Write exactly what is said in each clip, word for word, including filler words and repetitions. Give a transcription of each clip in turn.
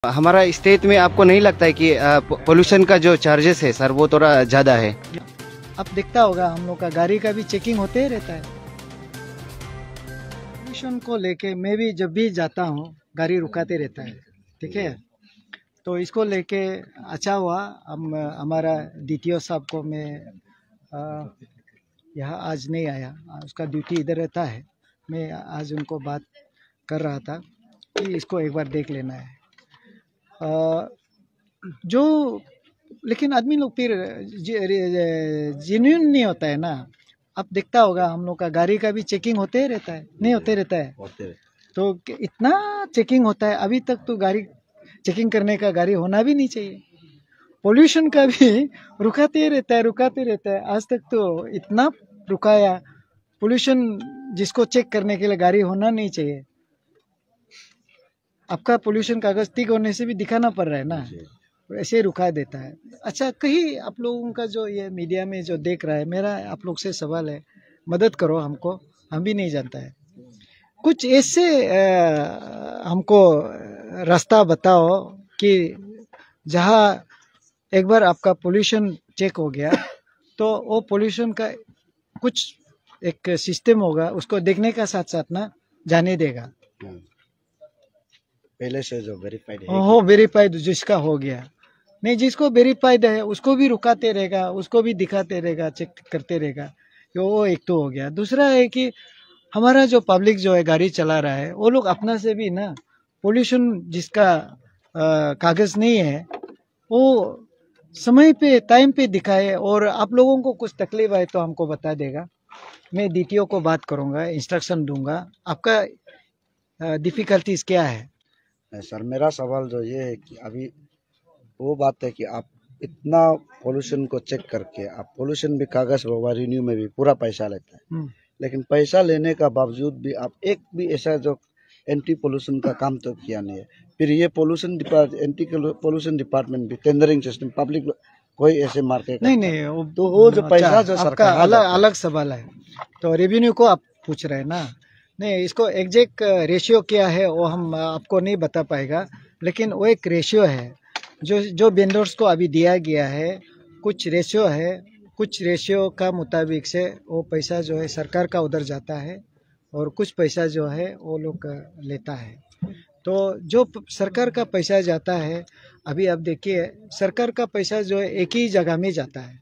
हमारा स्टेट में आपको नहीं लगता है कि पोल्यूशन का जो चार्जेस है सर वो थोड़ा ज्यादा है? अब दिखता होगा, हम लोग का गाड़ी का भी चेकिंग होते ही रहता है। पोल्यूशन को लेके मैं भी जब भी जाता हूँ गाड़ी रुकाते रहता है, ठीक है। तो इसको लेके अच्छा हुआ हम हमारा डीटीओ साहब को मैं यहाँ आज नहीं आया, उसका ड्यूटी इधर रहता है। मैं आज उनको बात कर रहा था कि इसको एक बार देख लेना है। आ, जो लेकिन आदमी लोग फिर जेन्युइन नहीं होता है ना। अब दिखता होगा, हम लोग का गाड़ी का भी चेकिंग होते ही रहता है, नहीं होते रहता है होते। तो इतना चेकिंग होता है, अभी तक तो गाड़ी चेकिंग करने का गाड़ी होना भी नहीं चाहिए। पोल्यूशन का भी रुकाते ही रहता है रुकाते रहता है आज तक तो इतना रुकाया। पोल्यूशन जिसको चेक करने के लिए गाड़ी होना नहीं चाहिए। आपका पोल्यूशन कागज टिक होने से भी दिखाना पड़ रहा है ना, ऐसे ही रुका देता है। अच्छा, कहीं आप लोगों का जो ये मीडिया में जो देख रहा है, मेरा आप लोग से सवाल है, मदद करो हमको, हम भी नहीं जानता है। कुछ ऐसे हमको रास्ता बताओ कि जहाँ एक बार आपका पोल्यूशन चेक हो गया तो वो पोल्यूशन का कुछ एक सिस्टम होगा, उसको देखने का साथ साथ ना जाने देगा। पहले से जो वेरीफाइड है हो वेरीफाइड जिसका हो गया, नहीं जिसको वेरीफाइड है उसको भी रुकाते रहेगा, उसको भी दिखाते रहेगा, चेक करते रहेगा। वो एक तो हो गया। दूसरा है कि हमारा जो पब्लिक जो है गाड़ी चला रहा है, वो लोग अपना से भी ना पोल्यूशन जिसका आ, कागज नहीं है वो समय पे टाइम पे दिखाए, और आप लोगों को कुछ तकलीफ आए तो हमको बता देगा। मैं डीटीओ को बात करूंगा, इंस्ट्रक्शन दूंगा। आपका डिफिकल्टीज क्या है? सर मेरा सवाल जो ये है कि अभी वो बात है कि आप इतना पोल्यूशन को चेक करके आप पोल्यूशन भी कागज होगा, रिन्यू में भी पूरा पैसा लेता है, लेकिन पैसा लेने का बावजूद भी आप एक भी ऐसा जो एंटी पोल्यूशन का काम तो किया नहीं है। फिर ये pollution department anti pollution department भी टेंडरिंग सिस्टम पब्लिक कोई ऐसे मार्केट नहीं नहीं वो, तो वो जो पैसा जो सरकार अलग अलग सवाल है। तो रेवेन्यू को आप पूछ रहे हैं ना, नहीं इसको एग्जैक्ट रेशियो क्या है वो हम आपको नहीं बता पाएगा, लेकिन वो एक रेशियो है जो जो वेंडर्स को अभी दिया गया है। कुछ रेशियो है, कुछ रेशियो का मुताबिक से वो पैसा जो है सरकार का उधर जाता है और कुछ पैसा जो है वो लोग लेता है। तो जो सरकार का पैसा जाता है, अभी आप देखिए सरकार का पैसा जो है एक ही जगह में जाता है।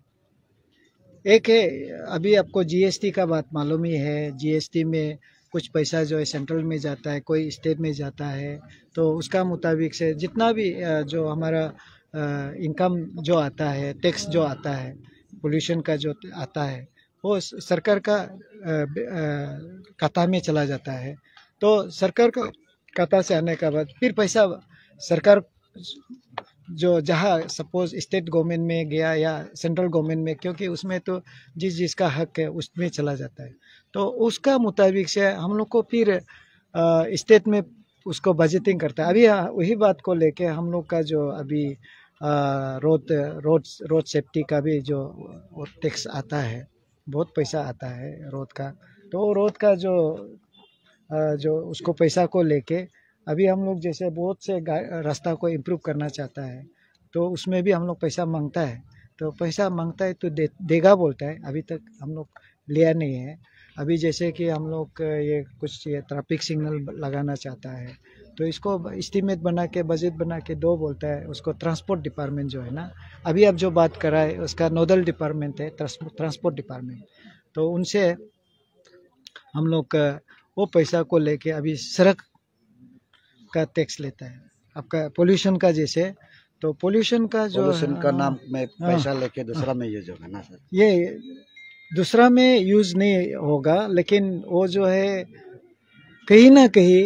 एक है, अभी आपको जीएसटी का बात मालूम ही है, जीएसटी में कुछ पैसा जो है सेंट्रल में जाता है, कोई स्टेट में जाता है। तो उसका मुताबिक से जितना भी जो हमारा इनकम जो आता है, टैक्स जो आता है, पोल्यूशन का जो आता है, वो सरकार का खाता में चला जाता है। तो सरकार का खाता से आने के बाद फिर पैसा सरकार जो जहाँ सपोज स्टेट गवर्नमेंट में गया या सेंट्रल गवर्नमेंट में, क्योंकि उसमें तो जिस जिसका हक है उसमें चला जाता है। तो उसका मुताबिक से हम लोग को फिर स्टेट में उसको बजटिंग करता है। अभी वही बात को लेके हम लोग का जो अभी रोड रोड रोड सेफ्टी का भी जो टैक्स आता है, बहुत पैसा आता है रोड का। तो रोड का जो जो उसको पैसा को लेके अभी हम लोग जैसे बहुत से रास्ता को इम्प्रूव करना चाहता है, तो उसमें भी हम लोग पैसा मांगता है। तो पैसा मांगता है तो दे, देगा बोलता है, अभी तक हम लोग लिया नहीं है। अभी जैसे कि हम लोग ये कुछ ये ट्रैफिक सिग्नल लगाना चाहता है, तो इसको एस्टीमेट बना के बजट बना के दो बोलता है उसको। ट्रांसपोर्ट डिपार्टमेंट जो है ना, अभी अब जो बात कर रहा है उसका नोडल डिपार्टमेंट है ट्रांसपोर्ट डिपार्टमेंट। तो उनसे हम लोग वो पैसा को लेके अभी सड़क का टैक्स लेता है, आपका पोल्यूशन का जैसे। तो पोल्यूशन का जो पोल्यूशन का नाम में पैसा लेके दूसरा में यूज होगा ना सर? ये दूसरा में यूज नहीं होगा, लेकिन वो जो है कहीं ना कहीं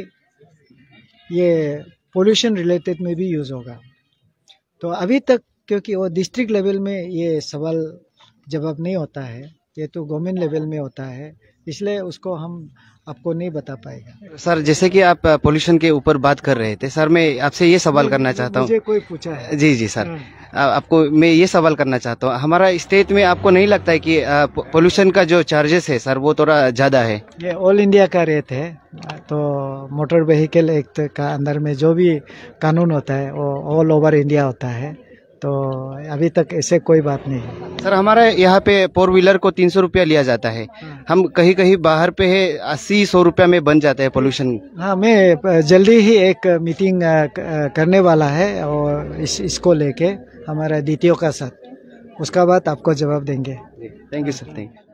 ये पोल्यूशन रिलेटेड में भी यूज होगा। तो अभी तक क्योंकि वो डिस्ट्रिक्ट लेवल में ये सवाल जवाब नहीं होता है, ये तो गवर्नमेंट लेवल में होता है, इसलिए उसको हम आपको नहीं बता पाएगा। सर जैसे कि आप पोल्यूशन के ऊपर बात कर रहे थे सर, मैं आपसे ये सवाल करना चाहता हूँ। मुझे कोई पूछा है? जी जी सर, आपको मैं ये सवाल करना चाहता हूँ, हमारा स्टेट में आपको नहीं लगता है कि पोल्यूशन का जो चार्जेस है सर वो थोड़ा ज़्यादा है? ये ऑल इंडिया का रेट है, तो मोटर व्हीकल एक्ट का अंदर में जो भी कानून होता है वो ऑल ओवर इंडिया होता है, तो अभी तक ऐसे कोई बात नहीं है। सर हमारे यहाँ पे फोर व्हीलर को तीन सौ रुपया लिया जाता है, हम कहीं कहीं बाहर पे है अस्सी सौ रुपया में बन जाता है पोल्यूशन। हाँ, मैं जल्दी ही एक मीटिंग करने वाला है और इस इसको लेके हमारा डी टी ओ का साथ, उसका बाद आपको जवाब देंगे। Thank you sir, thank you.